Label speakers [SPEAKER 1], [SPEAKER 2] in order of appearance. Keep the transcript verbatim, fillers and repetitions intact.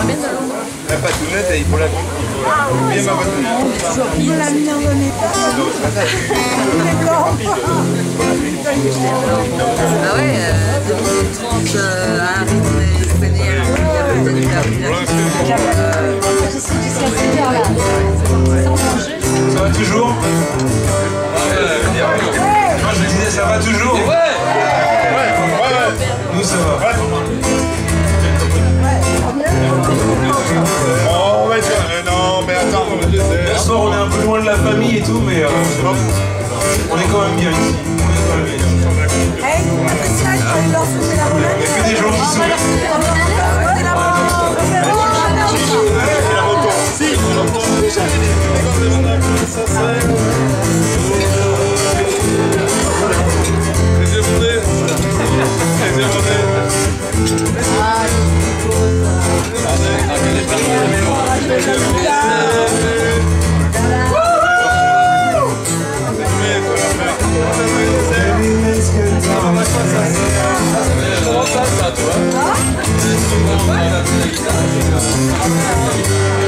[SPEAKER 1] bien de l'eau.
[SPEAKER 2] La patounette, il faut la bien ma patounette.
[SPEAKER 3] Il faut la venir donner pas.
[SPEAKER 1] Ah ouais, deux minutes trente à un rythme effréné, alors qu'il y a peut-être une heure. Jusqu'à sept heures là.
[SPEAKER 2] Ça va toujours? Moi je disais ça va toujours? Ouais. Ouais. Nous ça va. Oh ouais, non mais attends. Ce soir on est un peu loin de la famille et tout, mais euh, on est quand même bien ici. On est quand même bien ici. Il n'y a que des gens qui sont. Comment ça, ça, toi?